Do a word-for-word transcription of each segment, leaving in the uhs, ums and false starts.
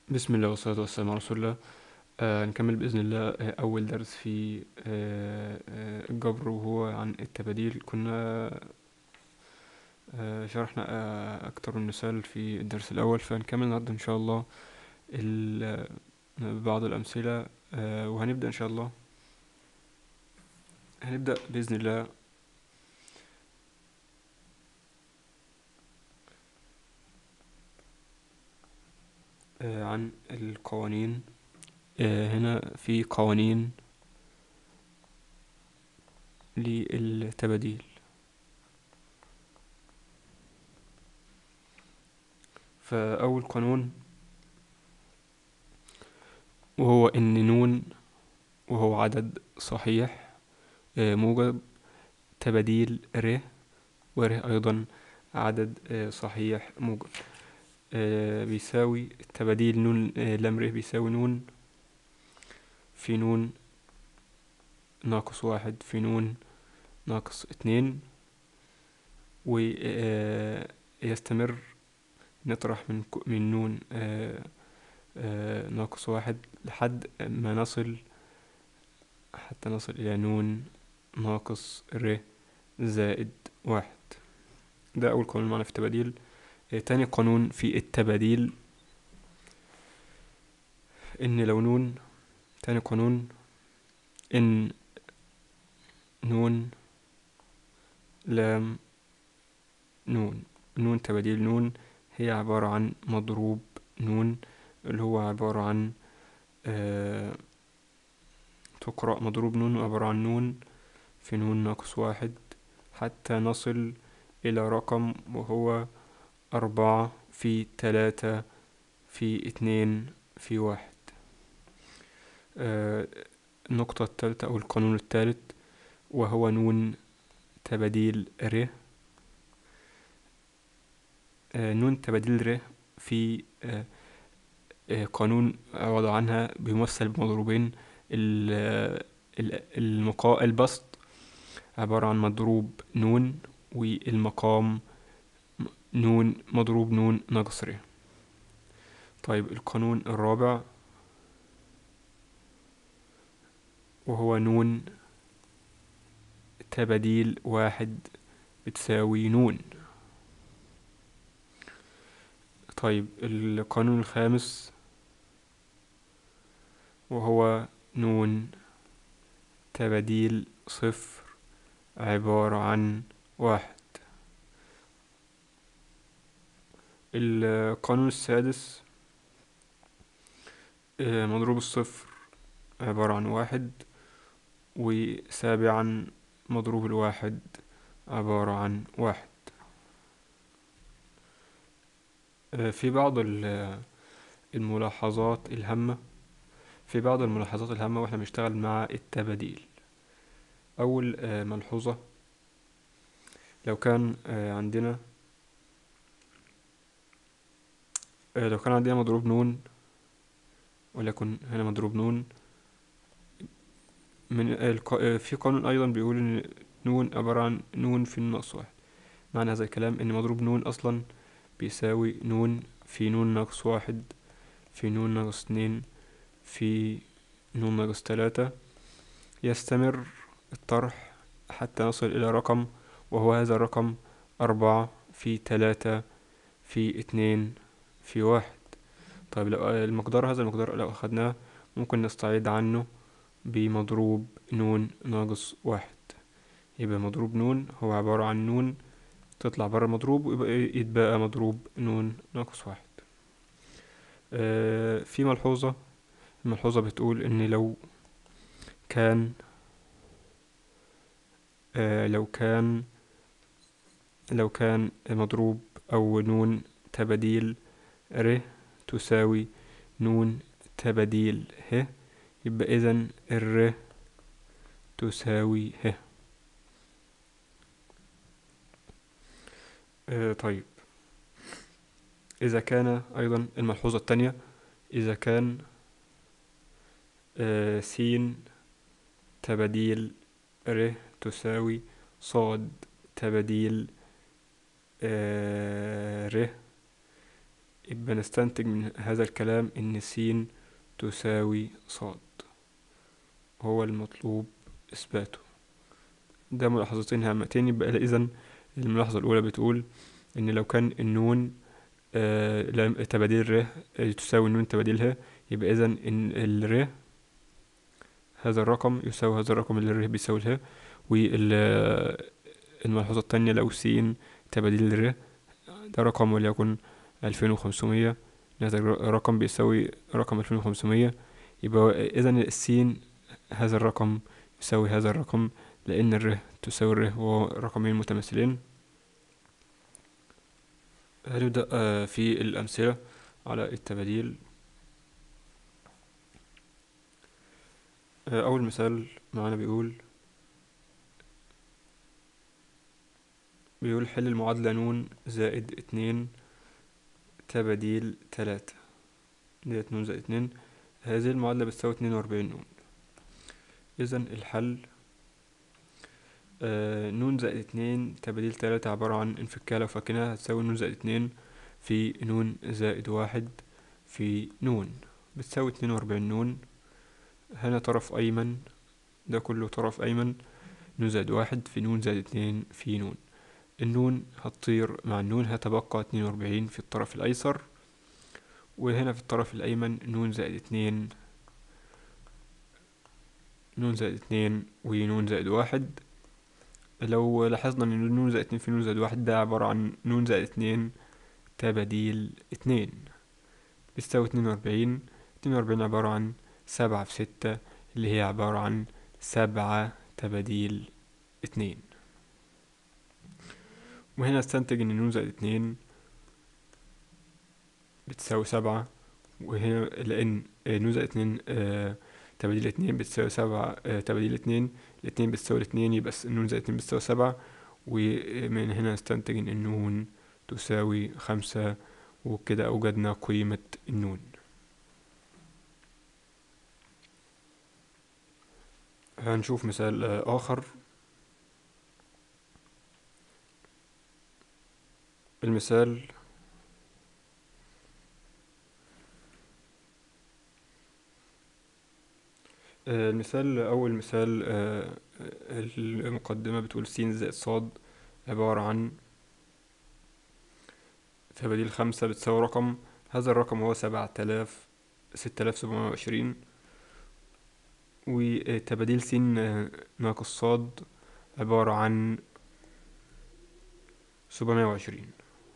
بسم الله والصلاة والسلام على رسول الله. آه نكمل بإذن الله. آه أول درس في آه آه الجبر، وهو عن التباديل. كنا آه شرحنا آه أكتر من مثال في الدرس الأول، فنكمل النهاردة إن شاء الله ال- آه، بعض الأمثلة. آه وهنبدأ إن شاء الله، هنبدأ بإذن الله آه عن القوانين. آه هنا في قوانين للتباديل. فأول قانون وهو إن نون وهو عدد صحيح آه موجب تباديل ر، وره أيضا عدد آه، صحيح موجب. آه، بيساوي تباديل نون آه، لام ر بيساوي نون في نون ناقص واحد في نون ناقص اتنين. ويستمر نطرح من ك- من نون آه، آه، ناقص واحد لحد ما نصل حتى نصل إلى نون ناقص ر زائد واحد. ده أول قانون معنا في التباديل. آه، تاني قانون في التباديل إن لو نون تاني قانون إن نون لام نون نون تباديل نون هي عبارة عن مضروب نون، اللي هو عبارة عن آه تقرأ مضروب نون، عبارة عن نون في نون ناقص واحد حتى نصل إلى رقم وهو أربعة في تلاتة في اتنين في واحد. آه النقطة التالتة أو القانون التالت وهو نون تباديل ر. آه نون تباديل ر في آه آه، قانون وضع عنها بيمثل بمضروبين. ال- ال- المقا البسط عبارة عن مضروب نون، والمقام نون مضروب نون ناقص ر. طيب القانون الرابع وهو نون تباديل واحد بتساوي نون. طيب القانون الخامس وهو نون تباديل صفر عبارة عن واحد. القانون السادس آه، مضروب الصفر عبارة عن واحد، وسابعا مضروب الواحد عبارة عن واحد. آه، في بعض ال- الملاحظات الهامة في بعض الملاحظات الهامة واحنا بنشتغل مع التباديل. أول آه، ملحوظة، لو كان آه، عندنا آه، لو كان عندنا مضروب نون، وليكن هنا مضروب نون من الق- آه، في قانون أيضا بيقول إن نون عبارة عن نون في الناقص واحد. معنى هذا الكلام إن مضروب نون أصلا بيساوي نون في نون ناقص واحد في نون ناقص اتنين في نون ناقص تلاتة. يستمر الطرح حتى نصل إلى رقم وهو هذا الرقم أربعة في تلاتة في اتنين في واحد. طيب لو المقدار هذا المقدار لو أخدناه ممكن نستعيد عنه بمضروب نون ناقص واحد. يبقى مضروب نون هو عبارة عن نون تطلع برا المضروب ويبقى يتبقى مضروب نون ناقص واحد. آه في ملحوظة الملحوظة بتقول إن لو كان آه لو كان لو كان مضروب أو نون تباديل ر تساوي نون تباديل ه، يبقى إذن الر تساوي ه. آه طيب إذا كان أيضا الملحوظة التانية، إذا كان آه س تباديل ر تساوي صاد تباديل آه ر، يبقى نستنتج من هذا الكلام ان س تساوي ص، هو المطلوب اثباته. ده ملاحظتين هامتين. يبقى اذا الملاحظة الاولى بتقول ان لو كان النون آه تباديل ر آه تساوي النون تباديلها، يبقى اذا ان الر هذا الرقم يساوي هذا الرقم اللي الر بيساوي له. والملحوظة التانية لو س تباديل الر ده رقم وليكن ألفين وخمسمية، هذا الرقم بيساوي رقم ألفين وخمسمية، يبقى إذا السين هذا الرقم يساوي هذا الرقم، لأن الر تساوي الر وهو رقمين متماثلين. هنبدأ في الأمثلة على التباديل. أول مثال معنا بيقول بيقول حل المعادلة ن زائد اتنين تباديل تلاتة، ديت ن زائد اتنين. هذه المعادلة بتساوي اتنين وأربعين ن. إذا الحل آه ن زائد اتنين تباديل تلاتة عبارة عن انفكها لو فكناها هتساوي ن زائد اتنين في ن زائد واحد في ن، بتساوي اتنين وأربعين ن. هنا طرف أيمن، ده كله طرف أيمن، ن زائد واحد في ن زائد اتنين في ن. النون هتطير مع النون، هتبقى اتنين وأربعين في الطرف الأيسر، وهنا في الطرف الأيمن ن زائد اتنين، ن زائد اتنين ون زائد واحد. لو لاحظنا ان ن زائد اتنين في ن زائد واحد ده عبارة عن ن زائد اتنين تباديل اتنين، بتساوي اتنين وأربعين. اتنين وأربعين عبارة عن سبعة في ستة، اللي هي عبارة عن سبعة تباديل اتنين. وهنا استنتج ان ن زائد اتنين بتساوي سبعة، وهنا لأن ن زائد اتنين آه تباديل اتنين بتساوي سبعة آه تباديل اتنين، الاتنين بتساوي الاتنين، يبقى ن زائد اتنين بتساوي سبعة. ومن هنا نستنتج ان النون تساوي خمسة، وكده أوجدنا قيمة النون. هنشوف مثال آه آخر. المثال آه المثال أول مثال آه المقدمة بتقول س زائد ص عبارة عن تباديل خمسة بتساوي رقم، هذا الرقم هو سبعة آلاف ستة آلاف سبعمية وعشرين. وتباديل س ناقص ص عبارة عن سبعمية وعشرين.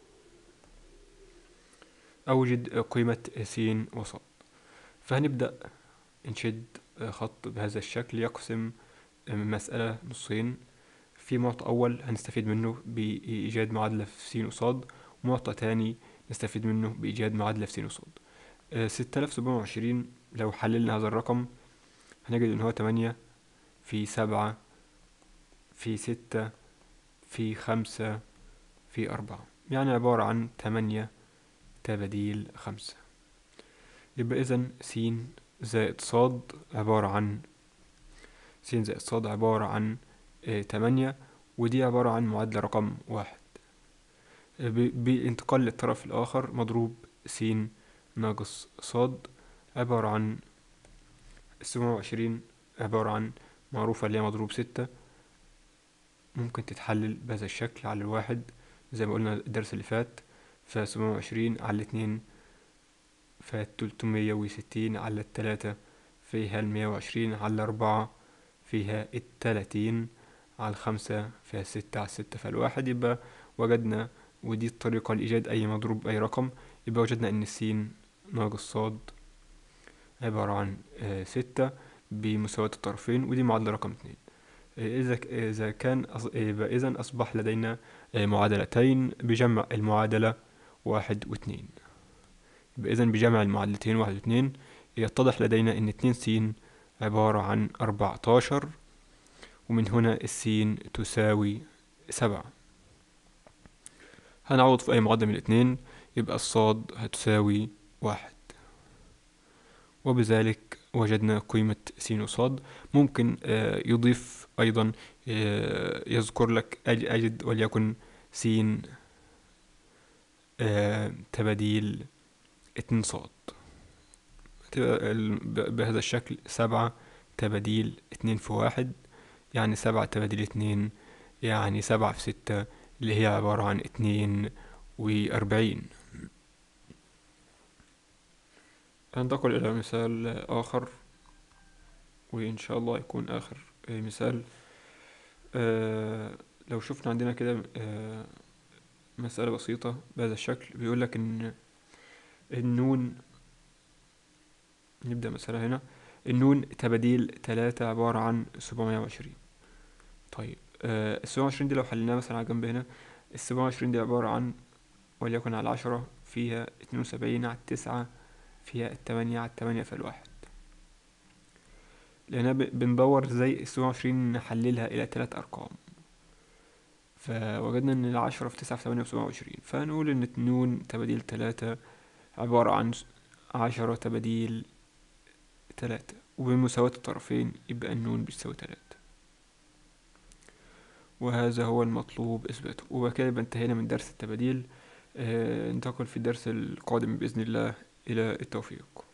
أوجد قيمة س وص. فهنبدأ نشد خط بهذا الشكل يقسم مسألة نصين. في معطى أول هنستفيد منه بإيجاد معادلة في س وص، ومعطى تاني نستفيد منه بإيجاد معادلة في س وص. ستة آلاف سبعمية وعشرين لو حللنا هذا الرقم هنجد إن هو تمانية في سبعة في ستة في خمسة في أربعة، يعني عبارة عن تمانية تباديل خمسة. يبقى إذن س زائد ص عبارة عن س زائد ص عبارة عن اه تمانية، ودي عبارة عن معادلة رقم واحد. بانتقال للطرف الآخر مضروب س ناقص ص عبارة عن سبعمية وعشرين، عبارة عن معروفة اللي هي مضروب ستة، ممكن تتحلل بهذا الشكل على الواحد زي ما قلنا الدرس اللي فات. فسبعمية وعشرين على الاتنين فتلتمية وستين، على التلاتة فيها المية وعشرين، على الأربعة فيها التلاتين، على الخمسة فيها ستة، على الستة فالواحد. يبقى وجدنا، ودي الطريقة لإيجاد أي مضروب أي رقم، يبقى وجدنا إن س ناقص ص عبارة عن ستة بمساواة الطرفين، ودي معادلة رقم اتنين. إذا إذا كان يبقى إذا أصبح لدينا معادلتين بجمع المعادلة واحد واثنين. يبقى إذا بجمع المعادلتين واحد واثنين يتضح لدينا إن اتنين س عبارة عن أربعتاشر، ومن هنا السين تساوي سبعة. هنعوض في أي معادلة من الاتنين، يبقى الصاد هتساوي واحد، وبذلك وجدنا قيمة س وصاد. ممكن يضيف أيضا يذكر لك أجد وليكن س تباديل اتنين صاد. تبقى ال- ب- بهذا الشكل: سبعة تباديل اتنين في واحد، يعني سبعة تباديل اتنين، يعني سبعة في ستة، اللي هي عبارة عن اتنين وأربعين. هننتقل إلى مثال آخر، وإن شاء الله يكون آخر آه، مثال. آه لو شفنا عندنا كده آه مسألة بسيطة بهذا الشكل، بيقولك إن النون، نبدأ مسألة هنا: النون تباديل تلاتة عبارة عن سبعمية وعشرين. طيب آه السبعمية وعشرين دي لو حليناها مثلا على جنب هنا، السبعمية وعشرين دي عبارة عن، وليكن على العشرة فيها اتنين وسبعين، على التسعة فيها التمانية، على التمانية في الواحد. لأننا ب- بندور ازاي السبعة وعشرين نحللها إلى تلات أرقام، فوجدنا إن العشرة في تسعة في تمانية وسبعة وعشرين، فنقول إن نون تباديل تلاتة عبارة عن س- عشرة تباديل تلاتة، وبمساواة الطرفين يبقى النون بتساوي تلاتة. وهذا هو المطلوب إثباته. وبكده يبقى انتهينا من درس التباديل. آه، ننتقل في الدرس القادم بإذن الله. إلى التوفيق.